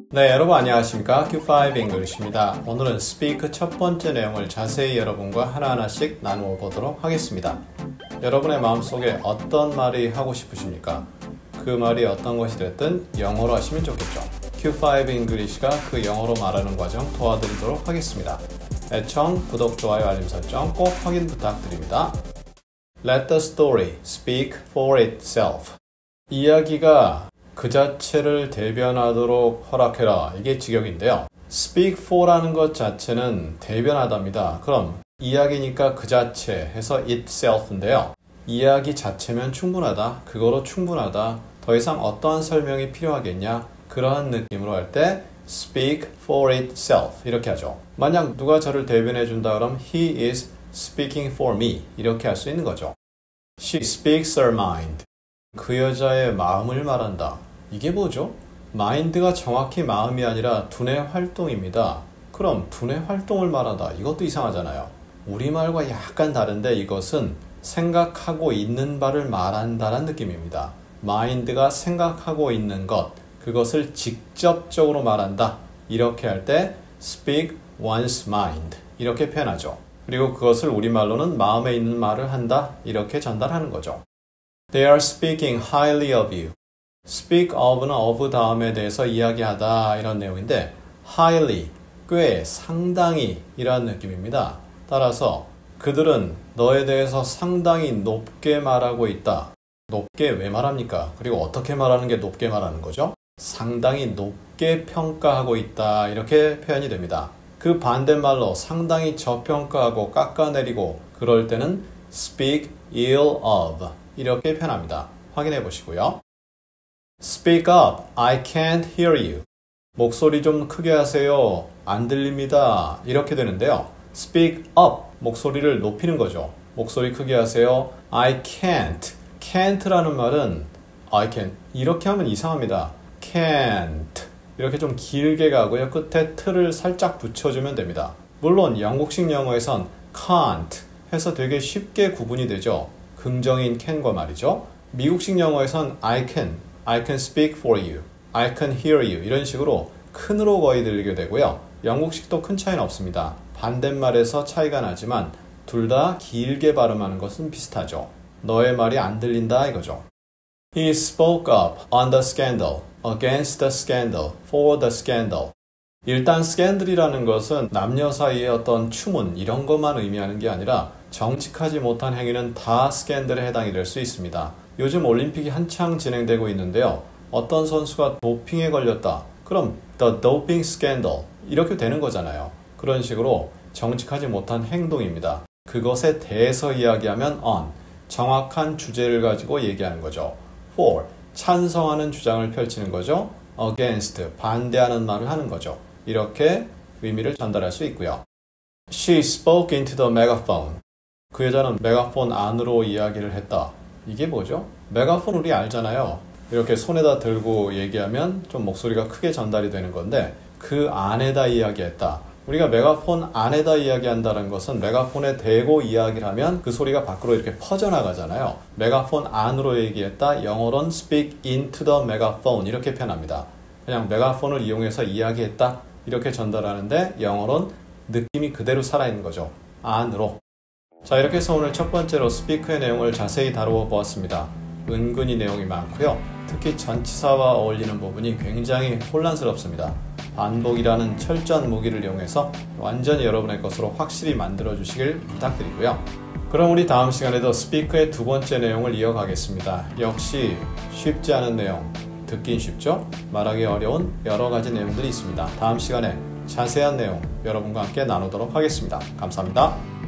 네, 여러분 안녕하십니까? Q5 English입니다. 오늘은 Speak 첫 번째 내용을 자세히 여러분과 하나하나씩 나누어 보도록 하겠습니다. 여러분의 마음속에 어떤 말이 하고 싶으십니까? 그 말이 어떤 것이 됐든 영어로 하시면 좋겠죠. Q5 English가 그 영어로 말하는 과정 도와드리도록 하겠습니다. 애청, 구독, 좋아요, 알림 설정 꼭 확인 부탁드립니다. Let the story speak for itself. 이야기가 그 자체를 대변하도록 허락해라. 이게 직역인데요. speak for라는 것 자체는 대변하답니다. 그럼 이야기니까 그 자체 해서 itself인데요. 이야기 자체면 충분하다. 그거로 충분하다. 더 이상 어떠한 설명이 필요하겠냐. 그러한 느낌으로 할 때 speak for itself 이렇게 하죠. 만약 누가 저를 대변해 준다 그럼 he is speaking for me 이렇게 할 수 있는 거죠. She speaks her mind. 그 여자의 마음을 말한다. 이게 뭐죠? 마인드가 정확히 마음이 아니라 두뇌 활동입니다. 그럼 두뇌 활동을 말한다. 이것도 이상하잖아요. 우리말과 약간 다른데 이것은 생각하고 있는 바를 말한다는 느낌입니다. 마인드가 생각하고 있는 것, 그것을 직접적으로 말한다. 이렇게 할 때 speak one's mind 이렇게 표현하죠. 그리고 그것을 우리말로는 마음에 있는 말을 한다. 이렇게 전달하는 거죠. They are speaking highly of you. speak of는 of 다음에 대해서 이야기하다 이런 내용인데 highly, 꽤, 상당히 이런 느낌입니다. 따라서 그들은 너에 대해서 상당히 높게 말하고 있다. 높게 왜 말합니까? 그리고 어떻게 말하는 게 높게 말하는 거죠? 상당히 높게 평가하고 있다 이렇게 표현이 됩니다. 그 반대말로 상당히 저평가하고 깎아내리고 그럴 때는 speak ill of 이렇게 표현합니다. 확인해 보시고요. Speak up, I can't hear you. 목소리 좀 크게 하세요. 안 들립니다. 이렇게 되는데요. Speak up, 목소리를 높이는 거죠. 목소리 크게 하세요. I can't. can't라는 말은 I can. 이렇게 하면 이상합니다. can't. 이렇게 좀 길게 가고요. 끝에 t를 살짝 붙여주면 됩니다. 물론 영국식 영어에선 can't 해서 되게 쉽게 구분이 되죠. 긍정인 can과 말이죠. 미국식 영어에선 I can speak for you, I can hear you 이런 식으로 큰으로 거의 들리게 되고요. 영국식도 큰 차이는 없습니다. 반대말에서 차이가 나지만 둘 다 길게 발음하는 것은 비슷하죠. 너의 말이 안 들린다 이거죠. He spoke up on the scandal, against the scandal, for the scandal. 일단 스캔들이라는 것은 남녀 사이의 어떤 추문 이런 것만 의미하는 게 아니라 정직하지 못한 행위는 다 스캔들에 해당이 될 수 있습니다. 요즘 올림픽이 한창 진행되고 있는데요. 어떤 선수가 도핑에 걸렸다. 그럼 the doping scandal 이렇게 되는 거잖아요. 그런 식으로 정직하지 못한 행동입니다. 그것에 대해서 이야기하면 on, 정확한 주제를 가지고 얘기하는 거죠. for, 찬성하는 주장을 펼치는 거죠. against, 반대하는 말을 하는 거죠. 이렇게 의미를 전달할 수 있고요. She spoke into the megaphone. 그 여자는 메가폰 안으로 이야기를 했다. 이게 뭐죠? 메가폰 우리 알잖아요. 이렇게 손에다 들고 얘기하면 좀 목소리가 크게 전달이 되는 건데 그 안에다 이야기했다. 우리가 메가폰 안에다 이야기한다는 것은 메가폰에 대고 이야기를 하면 그 소리가 밖으로 이렇게 퍼져나가잖아요. 메가폰 안으로 얘기했다. 영어로는 speak into the megaphone 이렇게 표현합니다. 그냥 메가폰을 이용해서 이야기했다. 이렇게 전달하는데 영어로는 느낌이 그대로 살아있는 거죠. 안으로. 자, 이렇게 해서 오늘 첫 번째로 스피크의 내용을 자세히 다루어 보았습니다. 은근히 내용이 많고요. 특히 전치사와 어울리는 부분이 굉장히 혼란스럽습니다. 반복이라는 철저한 무기를 이용해서 완전히 여러분의 것으로 확실히 만들어 주시길 부탁드리고요. 그럼 우리 다음 시간에도 스피크의 두 번째 내용을 이어가겠습니다. 역시 쉽지 않은 내용, 듣긴 쉽죠? 말하기 어려운 여러 가지 내용들이 있습니다. 다음 시간에 자세한 내용 여러분과 함께 나누도록 하겠습니다. 감사합니다.